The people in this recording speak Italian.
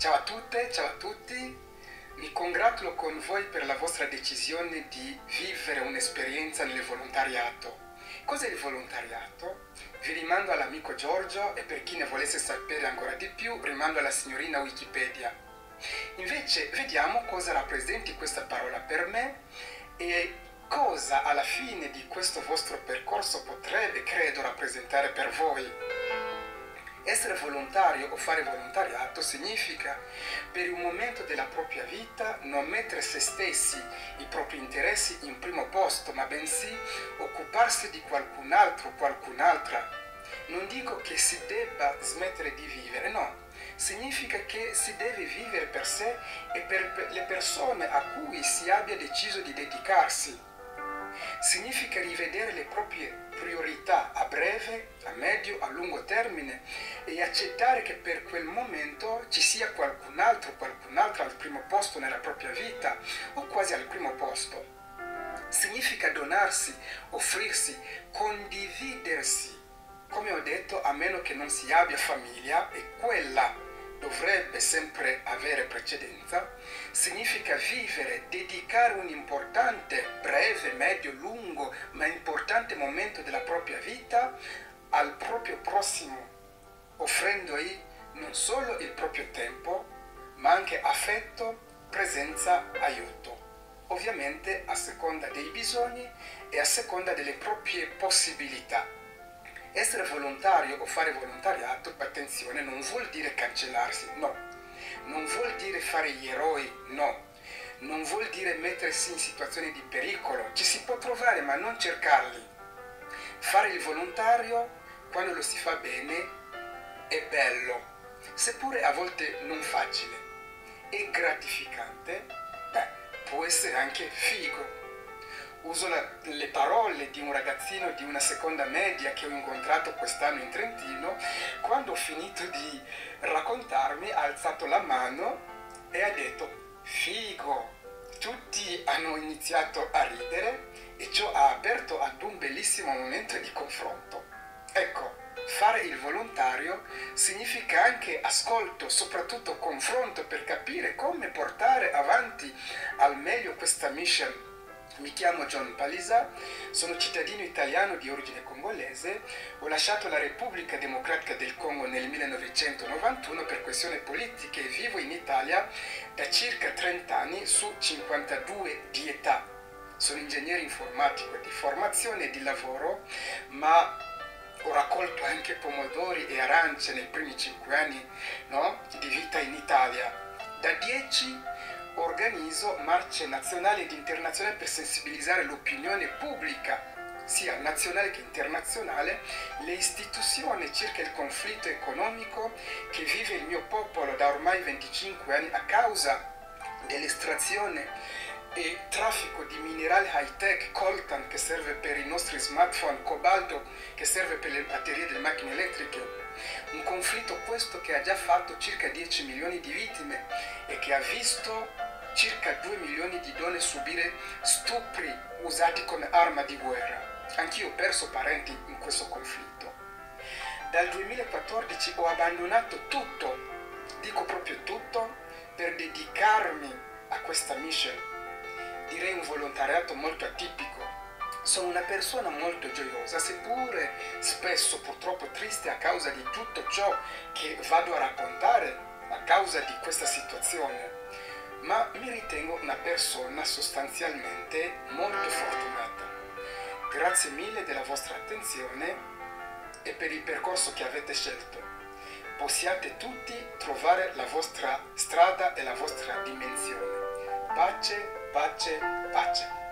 Ciao a tutte, ciao a tutti. Mi congratulo con voi per la vostra decisione di vivere un'esperienza nel volontariato. Cos'è il volontariato? Vi rimando all'amico Giorgio e per chi ne volesse sapere ancora di più, rimando alla signorina Wikipedia. Invece vediamo cosa rappresenti questa parola per me e cosa alla fine di questo vostro percorso potrebbe, credo, rappresentare per voi. Essere volontario o fare volontariato significa per un momento della propria vita non mettere se stessi, i propri interessi in primo posto, ma bensì occuparsi di qualcun altro, qualcun'altra. Non dico che si debba smettere di vivere, no. Significa che si deve vivere per sé e per le persone a cui si abbia deciso di dedicarsi. Significa rivedere le proprie priorità a breve, a medio, a lungo termine e accettare che per quel momento ci sia qualcun altro, qualcun'altra al primo posto nella propria vita o quasi al primo posto. Significa donarsi, offrirsi, condividersi. Come ho detto, a meno che non si abbia famiglia, e quella dovrebbe sempre avere precedenza, significa vivere, dedicare un importante, breve, medio, lungo, ma importante momento della propria vita al proprio prossimo, offrendogli non solo il proprio tempo, ma anche affetto, presenza, aiuto. Ovviamente a seconda dei bisogni e a seconda delle proprie possibilità. Essere volontario o fare volontariato, attenzione, non vuol dire cancellarsi, no. Non vuol dire fare gli eroi, no. Non vuol dire mettersi in situazioni di pericolo. Ci si può trovare, ma non cercarli. Fare il volontario, quando lo si fa bene, è bello, seppure a volte non facile. È gratificante, può essere anche figo. Uso le parole di un ragazzino di una seconda media che ho incontrato quest'anno in Trentino. Quando ho finito di raccontarmi ha alzato la mano e ha detto figo. Tutti hanno iniziato a ridere e ciò ha aperto ad un bellissimo momento di confronto. Ecco, fare il volontario significa anche ascolto, soprattutto confronto per capire come portare avanti al meglio questa mission. Mi chiamo John Palisa, sono cittadino italiano di origine congolese, ho lasciato la Repubblica Democratica del Congo nel 1991 per questioni politiche e vivo in Italia da circa 30 anni su 52 di età. Sono ingegnere informatico di formazione e di lavoro, ma ho raccolto anche pomodori e arance nei primi 5 anni, no, di vita in Italia. Da 10 organizzo marce nazionali ed internazionali per sensibilizzare l'opinione pubblica, sia nazionale che internazionale, le istituzioni circa il conflitto economico che vive il mio popolo da ormai 25 anni a causa dell'estrazione e traffico di minerali high-tech, coltan che serve per i nostri smartphone, cobalto che serve per le batterie delle macchine elettriche. Un conflitto questo che ha già fatto circa 10 milioni di vittime e che ha visto circa 2 milioni di donne subire stupri usati come arma di guerra. Anch'io ho perso parenti in questo conflitto. Dal 2014 ho abbandonato tutto, dico proprio tutto, per dedicarmi a questa mission. Direi un volontariato molto atipico. Sono una persona molto gioiosa, seppure spesso purtroppo triste a causa di tutto ciò che vado a raccontare, a causa di questa situazione. Ma mi ritengo una persona sostanzialmente molto fortunata. Grazie mille della vostra attenzione e per il percorso che avete scelto. Possiate tutti trovare la vostra strada e la vostra dimensione. Pace, pace, pace.